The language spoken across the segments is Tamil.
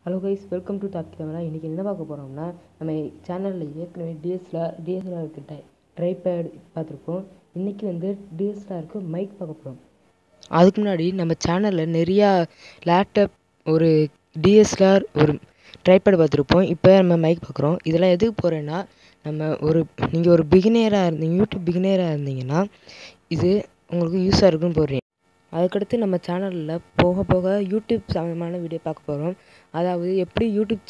ஹலோ கைஸ், வெல்கம் டு தாக்கி தமிழா. இன்றைக்கி என்ன பார்க்க போகிறோம்னா, நம்ம சேனலில் ஏற்கனவே டிஎஸ்எல்ஆருக்கு ட்ரைபேட் பார்த்துருப்போம். இன்றைக்கி டிஎஸ்எல்ஆருக்கு மைக் பார்க்க போகிறோம். அதுக்கு முன்னாடி நம்ம சேனலில் நிறையா லேப்டாப், ஒரு டிஎஸ்எல்ஆர், ஒரு ட்ரைபேட் பார்த்துருப்போம். இப்போ நம்ம மைக் பார்க்குறோம். இதெல்லாம் எதுக்கு போகிறேன்னா, நீங்கள் ஒரு யூடியூப் பிகினராக இருந்தீங்கன்னா இது உங்களுக்கு யூஸாக இருக்குன்னு போடுறேன். அதுக்கடுத்து நம்ம சேனலில் போக போக யூடியூப் சம்மந்தமான வீடியோ பார்க்க போகிறோம். அதாவது எப்படி யூடியூப்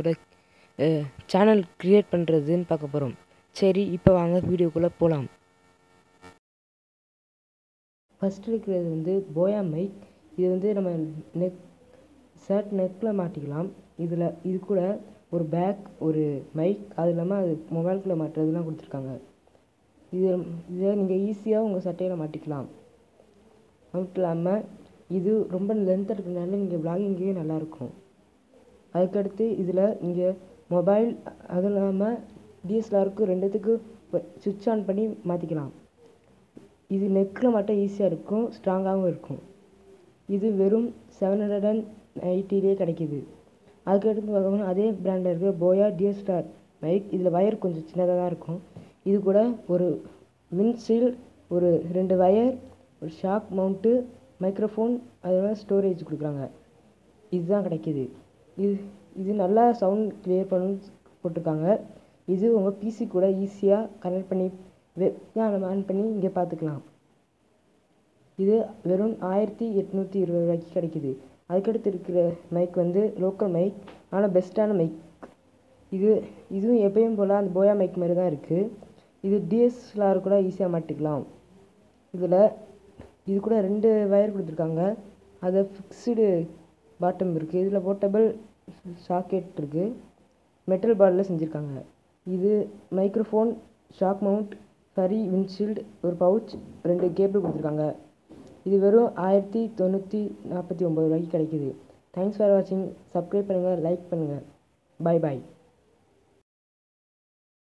சேனல் க்ரியேட் பண்ணுறதுன்னு பார்க்க போகிறோம். சரி, இப்போ வாங்க வீடியோக்குள்ளே போகலாம். ஃபஸ்ட்டு இருக்கிறது போயா மைக். இது நம்ம நெக்கில் மாட்டிக்கலாம். இது கூட ஒரு பேக், ஒரு மைக், அது இல்லாமல் அது மொபைலுக்குள்ளே மாட்டுறதுலாம் கொடுத்துருக்காங்க. இதை நீங்கள் ஈஸியாக உங்கள் சட்டையில் மாட்டிக்கலாம். அதுவும் இல்லாமல் இது ரொம்ப லென்த்தாக இருக்கிறதுனால நீங்கள் விளாகிங்கே நல்லாயிருக்கும். அதுக்கடுத்து இதில் நீங்கள் மொபைல், அதுவும் இல்லாமல் டிஎஸ்எல்ஆருக்கு ரெண்டுத்துக்கு சுவிட்ச் ஆன் பண்ணி மாற்றிக்கலாம். இது நெக்கில் மட்டும் ஈஸியாக இருக்கும், ஸ்ட்ராங்காகவும் இருக்கும். இது வெறும் 780 கிடைக்கிது. அதுக்கடுத்து பார்க்கணும், அதே பிராண்டில் இருக்கிற போயா டிஎஸ்எல்ஆர் மைக். இதில் வயர் கொஞ்சம் சின்னதாக தான் இருக்கும். இது கூட ஒரு விண்ட்ஷீல்டு, ஒரு 2 வயர், ஒரு ஷாக் மவுண்ட்டு, மைக்ரோஃபோன், அதோட ஸ்டோரேஜ் கொடுக்குறாங்க. இதுதான் கிடைக்கிது. இது நல்லா சவுண்ட் கிளியர் பண்ணி போட்டிருக்காங்க. இது உங்கள் பிசி கூட ஈஸியாக கனெக்ட் பண்ணி ஆன் பண்ணி இங்கே பார்த்துக்கலாம். இது வெறும் 1820 ரூபாய்க்கு கிடைக்கிது. அதுக்கடுத்து இருக்கிற மைக் லோக்கல் மைக், ஆனால் பெஸ்ட்டான மைக். இதுவும் எப்பயும் போல் அந்த போயா மைக் மாதிரி தான் இருக்குது. இது டிஎஸ்எல்ஆர் கூட ஈஸியாக மாட்டிக்கலாம். இது கூட 2 வயர் கொடுத்துருக்காங்க. அதை ஃபிக்ஸ்டு பாட்டம் இருக்குது. இதில் போர்ட்டபிள் சாக்கெட் இருக்குது. மெட்டல் பாடில் செஞ்சுருக்காங்க. இது microphone, shock mount, furry windshield, ஒரு பவுச், 2 கேபிள் கொடுத்துருக்காங்க. இது வெறும் 1949 ரூபாய்க்கு கிடைக்கிது. தேங்க்ஸ் ஃபார் வாட்சிங். சப்ஸ்கிரைப் பண்ணுங்கள், லைக் பண்ணுங்கள். பாய் பாய்.